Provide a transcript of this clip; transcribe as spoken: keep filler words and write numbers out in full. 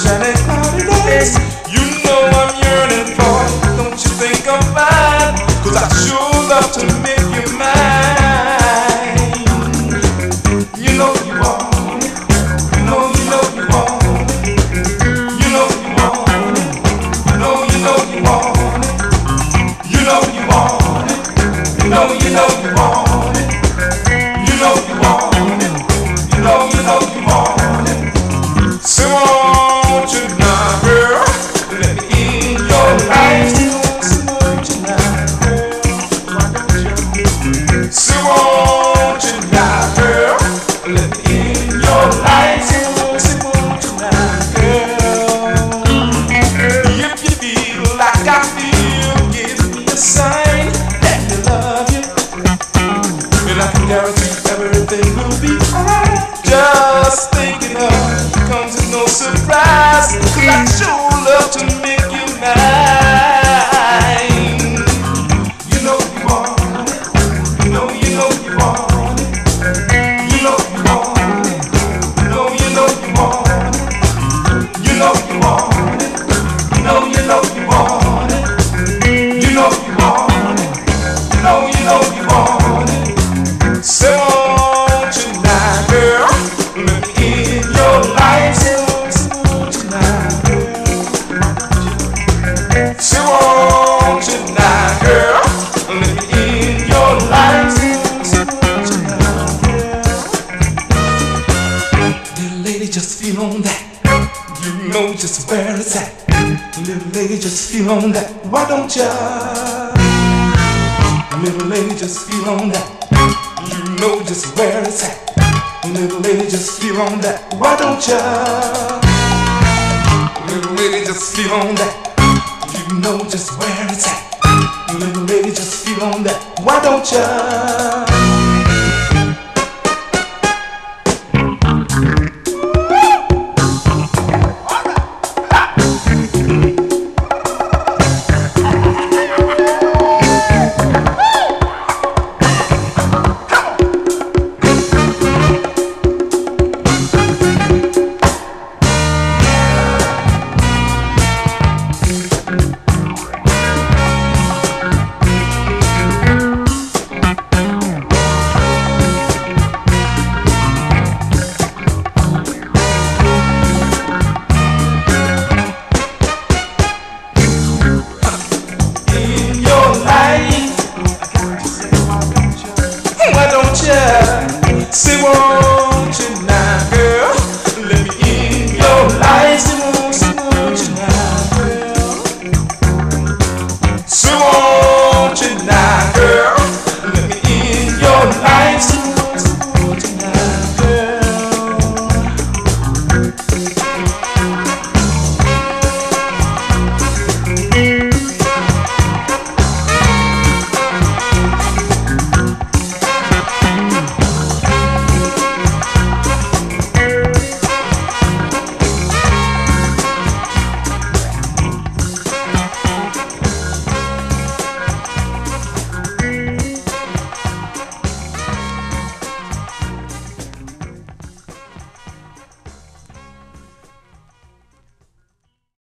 shining cloudy days. You know I'm yearning for it. Don't you think I'm fine? Cause I sure love to make you mine. You know you want it. You know, you know you want it. You know you want it. You know, you know you want it. You know you want it. You know, you know you want it. You know you want it. You know, you know you want it. So won't you now, girl? Let me in your life. So won't you now, girl? So won't you now, girl? Let me in your life. So won't you now, girl? If you feel like I feel, give me a sign that you love you, and I can guarantee everything will be alright. Just thinking of you comes as no surprise, cause I sure love to make you mine. You know you want it. You know, you know you want it. You know you want it. You know, you know you want it. You know you want it. You know, you know you want it. You know you want it. You know, you know you want it. So won't you now, girl? Let me in your life. So won't you now, girl? So won't you now, girl? Let me in your life. So won't you now, girl? Little lady, just feel on that. You know just where it's at. Little lady, just feel on that. Why don't ya? Little lady, just feel on that. You know just where it's at. Little lady, just feel on that. Why don't ya? Little lady, just feel on that. You know just where it's at. Little lady, just feel on that. Why don't ya? Why don't you say, won't